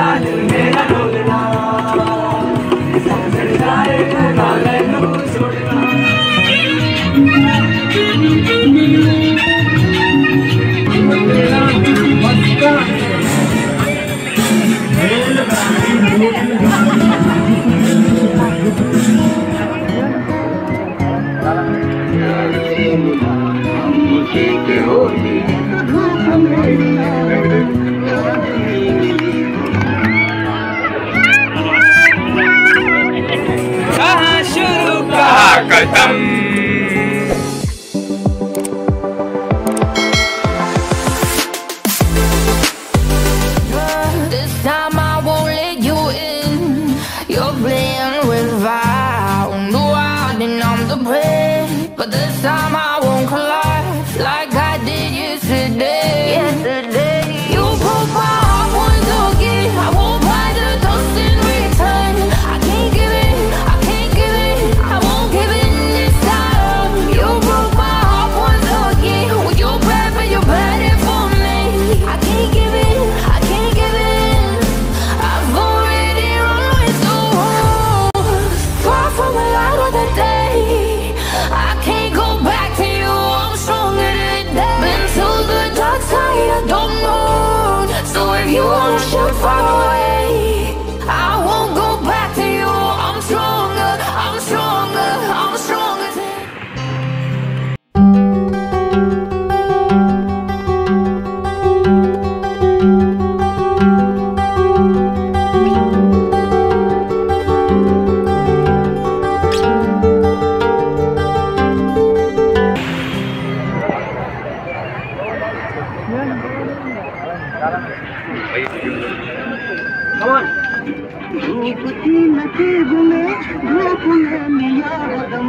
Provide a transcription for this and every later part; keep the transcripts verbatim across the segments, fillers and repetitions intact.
याद मेरा डोलना समझ जाए ना मैनू छोड़ना कहाँ शुरू कहाँ खत्म but this time I won't collapse like I did yesterday. Yesterday, you broke my heart once again. I won't buy the dust in return. I can't give it, I can't give it, I won't give in this time. You broke my heart once again. With your breath and your bad for me. I can't give it, I can't give it. I've already run with the walls. Far from the light of the day. I can't go back to you, I'm stronger today. Been to the dark side, I don't know. So if you wanna shoot far away, I won't go back to you. I'm stronger, I'm stronger, I'm stronger today. Come on. धूप की नसीब में धूप में मिला दम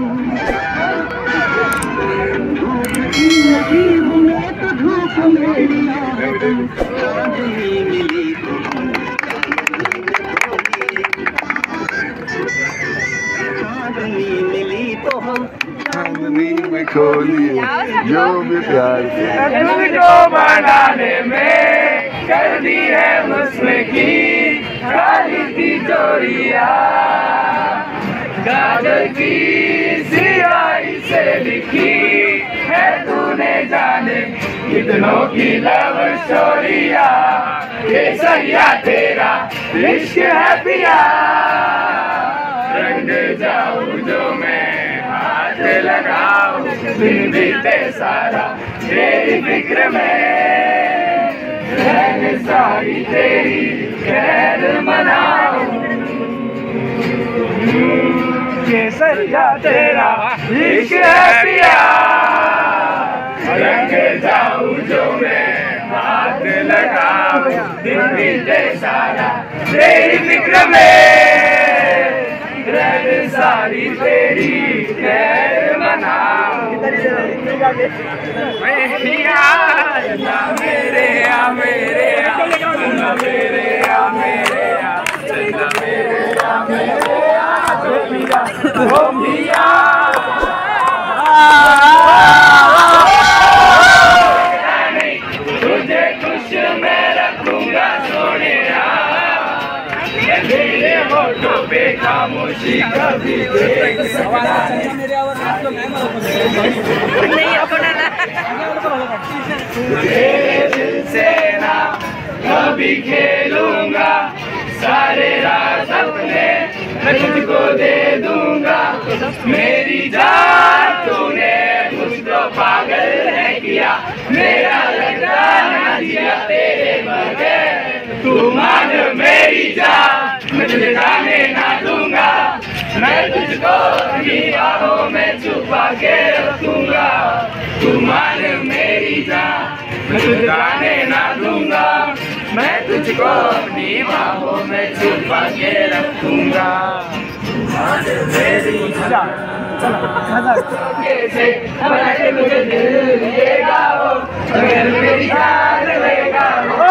धूप की नसीब में तो धूप में मिला दम चांदनी मिली तो चांदनी मिली तो हम चांदनी में खोली जो भी प्यार तुझको बनाने में कर दी है मुझमें की खाली थी चोरिया कागज की सियाही से लिखी है तूने जाने कितनों की लव स्टोरिया ये सैया तेरा इश्क है पिया रंग जाऊं जो मैं हाथ लगाऊं दिन बीते सारा तेरी फिक्र में रहने सारी तेरी खैर मनाऊं ये सैया तेरा इश्क है पिया रंग जाऊं जो मैं हाथ लगाऊं दिन बीते सारा तेरी फिक्र में रहने सारी तेरी खैर मनाऊं या मेरे या मेरे या मेरे या मेरे या मेरे या मेरे ओ पिया तुझे खुश मैं रखूंगा सोने मेरे होठों पे खामोशी कभी देख सकता नहीं अपना तेरे दिल से ना कभी खेलूंगा सारे रात अपने मैं तुझको दे दूंगा मेरी जान तूने मुझको पागल है किया मेरा लगता ना दिया तेरे बगैर तू मान मेरी जान मैं तुझे जाने ना दूंगा मैं तुझको अपनी बाहों में छुपा के रखूंगा तू मान मेरी जान मैं तुझे जाने ना दूंगा मैं तुझको अपनी बाहों में छुपा के रखूंगा मेरी जान कैसे हमारे मुझे दिल दिएगा वो अगर मेरी जान लेगा वो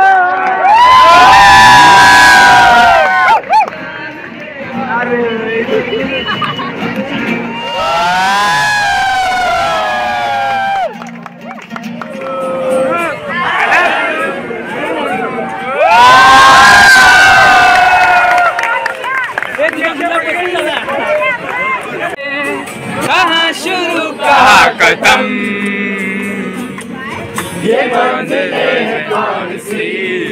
ये मंजिलें हैं कौन सी?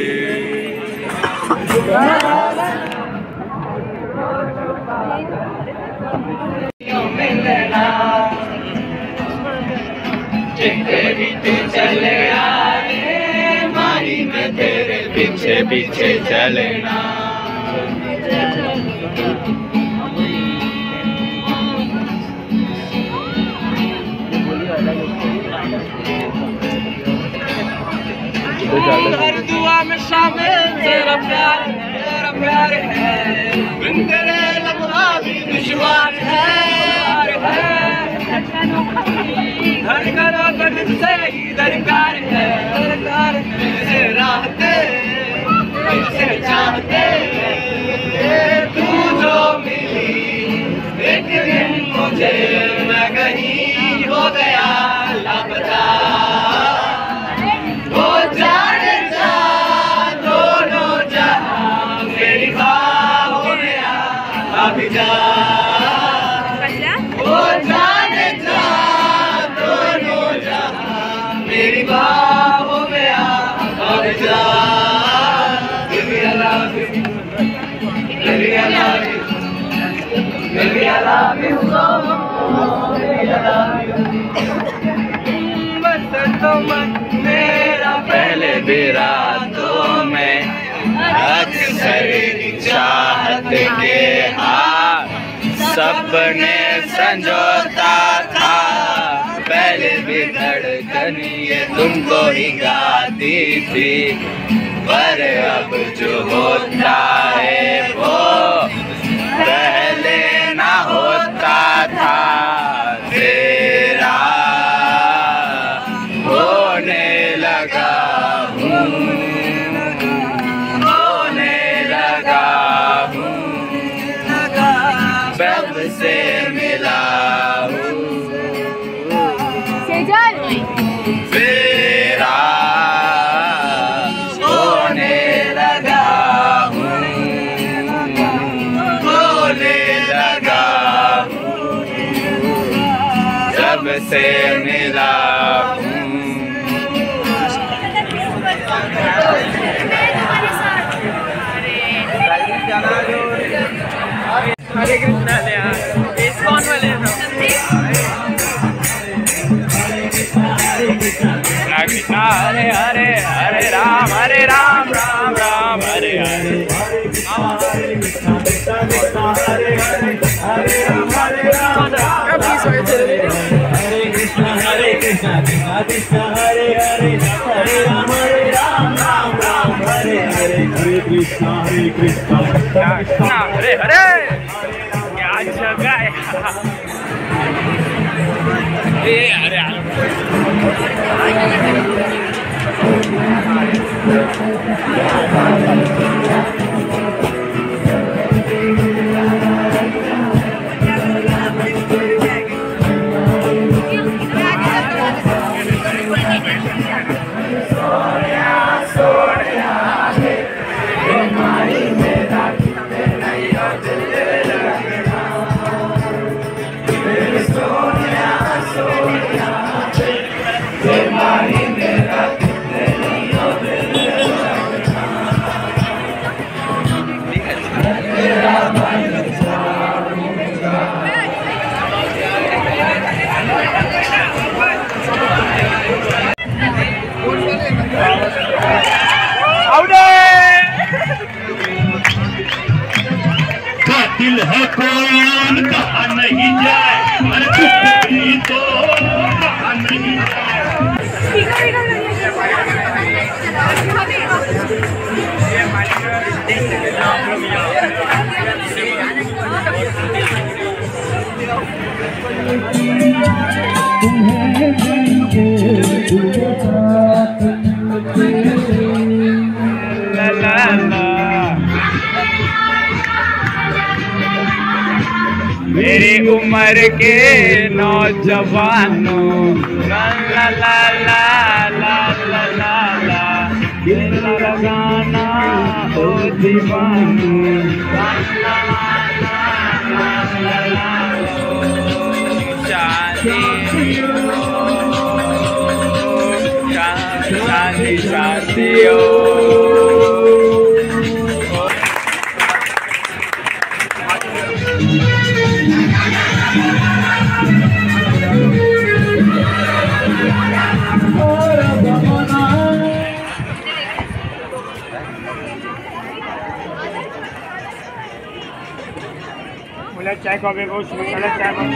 चले आए माही में तेरे पीछे पीछे चलना। हर दुआ में शामिल तेरा प्यार तेरा प्यार है, बिन तेरे लम्हा भी दुश्वार है। धड़कनों का तुझसे ही दरकार है, दरकार है। तुझसे राहते तुझसे चाहते तू जो मिली एक दिन मुझे, मैं कहीं हो गया लापता। वो जाने जा दोनों जहां मेरी बाहों में आ भी जा। वो जाने जा दोनों जहां मेरी बाहों में आ भी जा। Baby I love you, baby I love you, baby I love you so much, baby I love you। बस तुम मेरा पहले भी रातों में अक्सर चाहत के हाथ सपने संजोता था। पहले भी धड़कन ये तुमको ही गाती थी, पर अब जो होता है वो पहले ना होता था। तेरा होने लगा हूँ, होने लगा हूँ, सब से मिला हूँ। तेरा होने लगा हूँ, होने लगा हूँ, सब से मिला हूँ। हरे कृष्णा ले इस कौन वाले कृष्णा हरे हरे हरे राम हरे राम राम राम हरे हरे हरे कृष्णा हरे हरे हरे राम हरे राम राम हरे कृष्णा हरे कृष्णा कृष्णा कृष्णा हरे हरे हरे राम हरे राम राम राम हरे हरे हरे कृष्णा हरे कृष्णा कृष्णा हरे हरे। क्या जगह है ये अरे दिल है कोई कहा नहीं जाए, तो कहा नहीं ला ला ला। मेरी उम्र के नौजवानों ला ला ला ला ला ला ला ला दिल लगाना हो दीवानों ला ला ला ला ला ला चांदी चांदी दियो। बोला चाय का भी बहुत बोला चाय का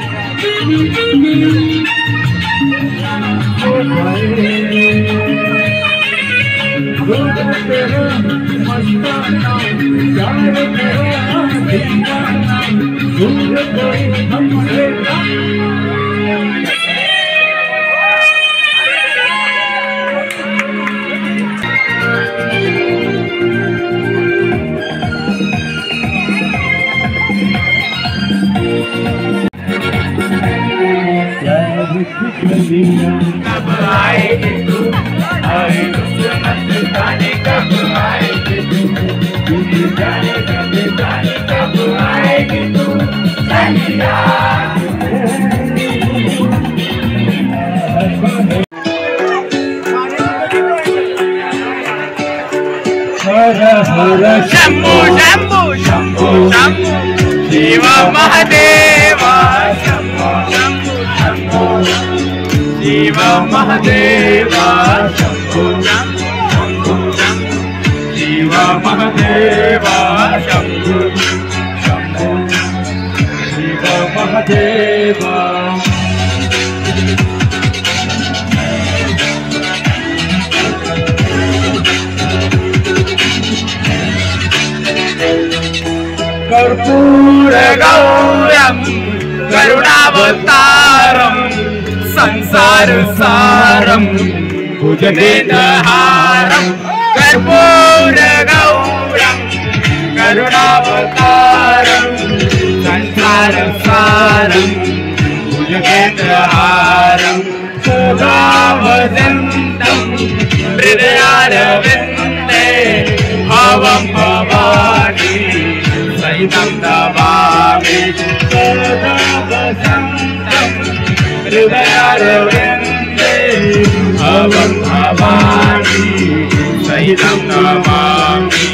कब आएगी तू, अरे नुसरत जाने कब आएगी तू, जाने कब जाने कब आएगी तू, सनिया। हर हर शंभो शंभो शंभो शंभो शिव महादेवा, शंभो शंभो शंभो शिव महादेवा, शंभो शंभो शंभो शिव महादेवा, शंभो शंभो शिव महादेवा। कर्पूर गौरम करुणावतारम संसार सारम भुजगेन्द्रहारम। कर्पूर गौरम करुणावतारम संसार सारम भुजगेन्द्रहारम। सदा वसन्तं हृदयारविन्दे भवं भवानी सहितं नमामि। सदा वसन्तं हृदयारविन्दे भवं भवानी सहितं नमामि।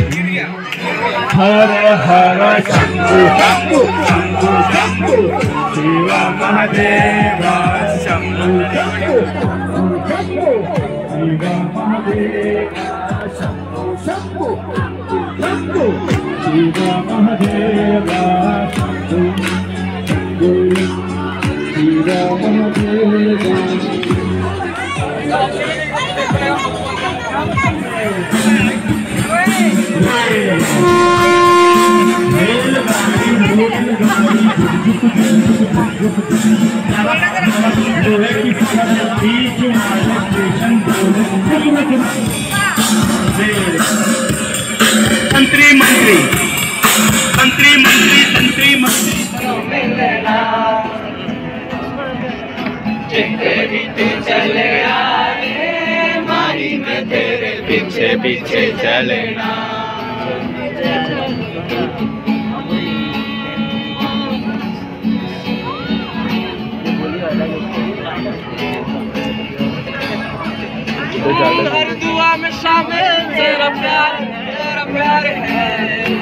हर हर शंभो शंभो शंभो शंभो शिव महादेवा, शंभो शंभो शंभो शिव महादेवा, शंभो शंभो शंभो शिव महादेवा, शंभो शंभो शिव महादेवा। संतरी मंत्री संतरी मंत्री संतरी मंत्री चिंते पीछे चले आए, मारी में तेरे पीछे पीछे चलेना। हर दुआ में शामिल तेरा प्यार तेरा प्यार है।